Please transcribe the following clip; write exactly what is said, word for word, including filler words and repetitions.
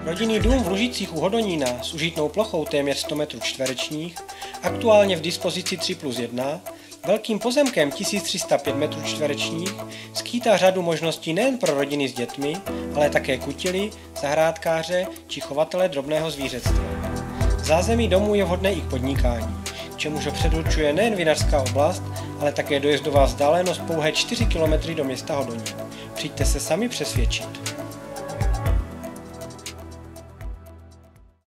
Rodinný dům v Lužicích u Hodonína s užitnou plochou téměř sto metrů čtverečních, aktuálně v dispozici tři plus jedna, velkým pozemkem tisíc tři sta pět metrů čtverečních, skýtá řadu možností nejen pro rodiny s dětmi, ale také kutily, zahrádkáře či chovatele drobného zvířectva. Zázemí domu je vhodné i k podnikání, k čemuž ho předurčuje nejen vinařská oblast, ale také dojezdová vzdálenost pouhé čtyři kilometry do města Hodonín. Přijďte se sami přesvědčit.